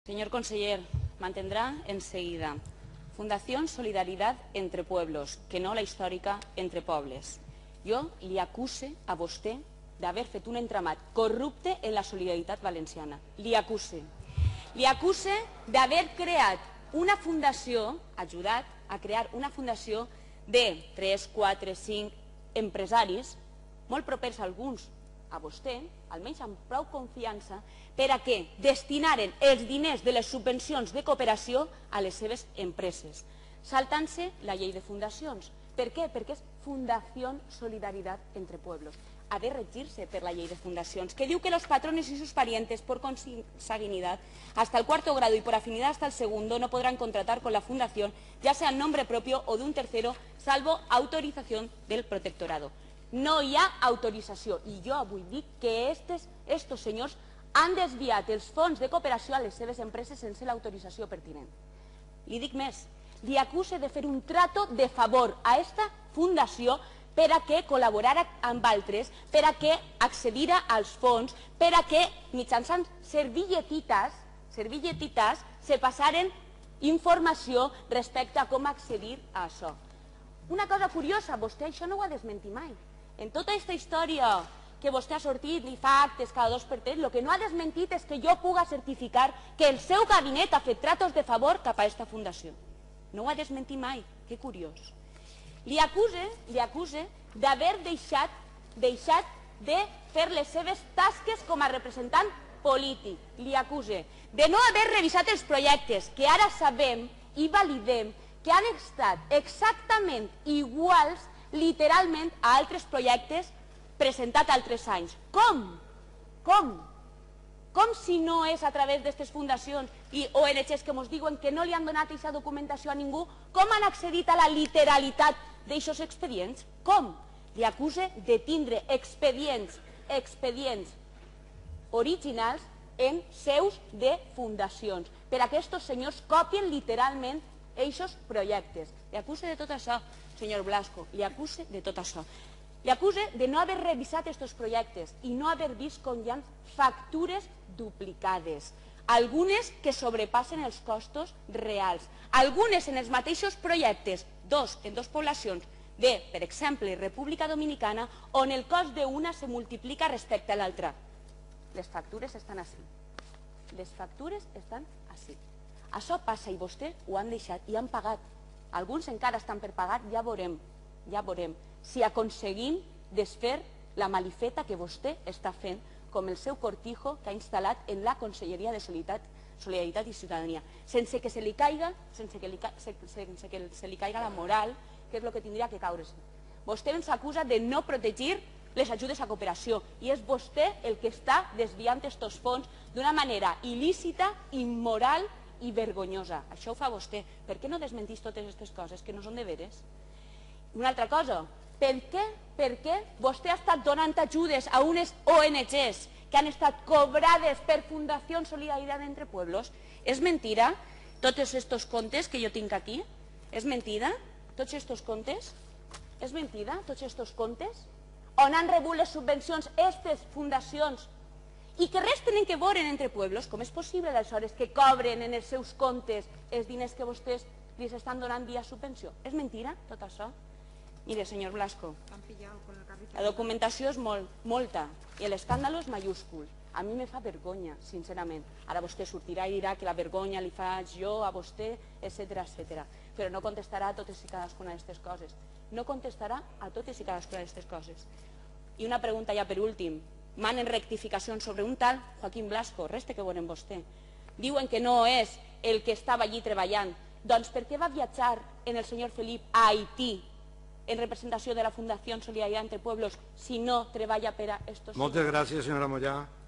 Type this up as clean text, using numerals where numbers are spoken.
Señor conseller, mantendrá enseguida Fundación Solidaridad entre Pueblos, que no la històrica entre pobles. Jo li acuse a vostè d'haver fet un entramat corrupte en la solidaritat valenciana. Li acuse. Li acuse d'haver creat una fundació, ajudat a crear una fundació de 3, 4, 5 empresaris, molt propers a alguns a vostè, almenys amb prou confiança, per a què destinaren els diners de les subvencions de cooperació a les seves empreses, saltant-se la llei de fundacions. Per què? Perquè és Fundació Solidaridad entre Pueblos. Ha de regir-se per la llei de fundacions, que diu que los patrones y sus parientes por consanguinidad hasta el 4º grado y por afinidad hasta el 2º no podrán contratar con la fundación, ya sea en nombre propio o de un tercero, salvo autorización del protectorado. No hi ha autorització, i jo avui dic que estos senyors han desviat els fons de cooperació a les seves empreses sense l'autorització pertinent. Li dic més, li acuse de fer un trato de favor a aquesta fundació per a que col·laborara amb altres, per a que accedira als fons, per a que mitjançant servilletites se passaren informació respecte a com accedir a això. Una cosa curiosa, vostè això no ho ha desmentit mai. En tota aquesta història que vostè ha sortit, li fa actes cada 2 per 3, el que no ha desmentit és que jo puga certificar que el seu gabinet ha fet tratos de favor cap a aquesta fundació. No ho ha desmentit mai, que curiós. Li acuse d'haver deixat de fer les seves tasques com a representant polític. Li acuse de no haver revisat els projectes, que ara sabem i validem que han estat exactament iguals literalment a altres projectes presentats altres anys. Com? Com si no és a través d'aquestes fundacions i ONGs que ens diuen que no li han donat aquesta documentació a ningú, com han accedit a la literalitat d'aixòs expedients? Com? Li acuse de tindre expedients originals en seus de fundacions, per a que aquests senyors copien literalment aquests projectes. Li acuse de tot això, senyor Blasco, li acuse de tot això. Li acuse de no haver revisat aquests projectes i no haver vist com hi ha factures duplicades, algunes que sobrepassen els costos reals, algunes en els mateixos projectes, en 2 poblacions de, per exemple, República Dominicana, on el cost d'una se multiplica respecte a l'altra. Les factures estan així. Les factures estan així. Això passa i vostès ho han deixat i han pagat. Alguns encara estan per pagar, ja veurem si aconseguim desfer la malifeta que vostè està fent com el seu cortijo que ha instal·lat en la Conselleria de Solidaritat i Ciutadania, sense que se li caiga la moral, que és el que tindria que caure-se. Vostè ens acusa de no protegir les ajudes a cooperació i és vostè el que està desviant aquests fons d'una manera il·lícita, immoral i vergonyosa. Això ho fa vostè. Per què no desmentís totes aquestes coses que no són de veres? Una altra cosa, per què vostè ha estat donant ajudes a unes ONGs que han estat cobrades per Fundació Solidaridad entre Pueblos? És mentida tots aquests comptes que jo tinc aquí? És mentida tots aquests comptes? És mentida tots aquests comptes? On han rebut les subvencions aquestes fundacions i que res tenen que veure entre pueblos? Com és possible aleshores que cobren en els seus comptes els diners que vostès li estan donant via subvenció? És mentida tot això? Mire, senyor Blasco, la documentació és molta i l'escàndol és mayúscul. A mi me fa vergonya, sincerament. Ara vostè sortirà i dirà que la vergonya li faig jo a vostè, etc. Però no contestarà a totes i cadascuna d'aquestes coses. No contestarà a totes i cadascuna d'aquestes coses. I una pregunta ja per últim. Manen rectificacions sobre un tal Joaquín Blasco, resta que veurem vostè. Diuen que no és el que estava allí treballant. Doncs per què va viatjar en el senyor Felip a Haití en representació de la Fundació Solidaritat entre Pueblos si no treballa per a estos... Moltes gràcies, senyora Mollà.